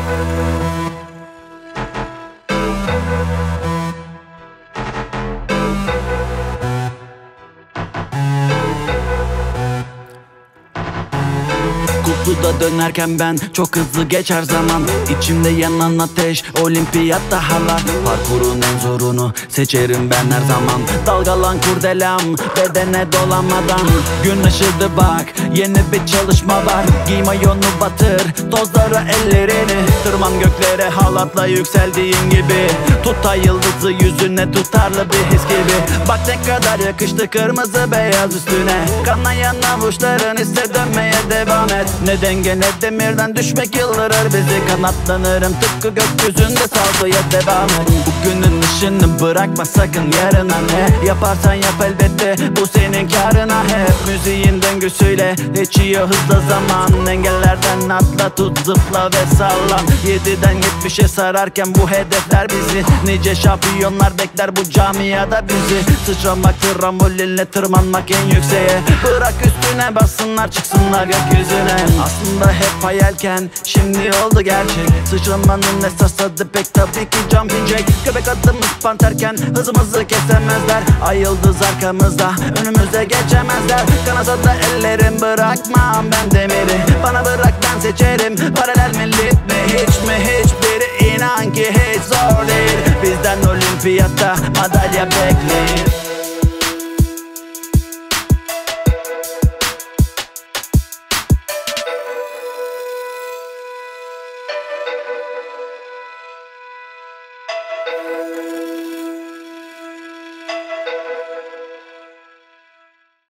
Kutuda dönerken ben çok hızlı geçer zaman. İçimde yanan ateş, olimpiyatta halar. Parkurun en zorunu seçerim ben her zaman. Dalgalan kurdelem bedene dolamadan. Gün ışıdı bak, yeni bir çalışma var. Giy mayonu batır, tozlara ellerini. Tırman göklere halatla yükseldiğin gibi. Tut ay yıldızı yüzüne, tutarlı bir his gibi. Bak ne kadar yakıştı kırmızı beyaz üstüne. Kanayan avuçların ise dönmeye devam et. Ne denge ne demirden düşmek yıldırır bizi. Kanatlanırım tıpkı gökyüzünde, saldoya devam et. Bugünün ışını bırakma sakın yarına. Ne yaparsan yap elbette bu senin karına. Hep müziğin döngüsüyle geçiyor hızla zaman. Engellerden atla, tut, zıpla ve sallan. 7'den 70'e sararken bu hedefler bizi. Nice şampiyonlar bekler bu camiada bizi. Sıçramak trambolinle tırmanmak en yükseğe. Bırak üstüne bassınlar çıksınlar gökyüzüne. Aslında hep hayalken şimdi oldu gerçek. Sıçramanın esas adı pek tabii ki jumping jack. Köpek adımız panterken hızımızı kesemezler. Ay yıldız arkamızda önümüze geçemezler. Kanasa da ellerim bırakmam ben demiri. Bana bırak ben seçerim. Paralel mi lit mi hiç mi hiçbiri inan ki hiç zor değil. Bizden olimpiyatta madalya bekleyin.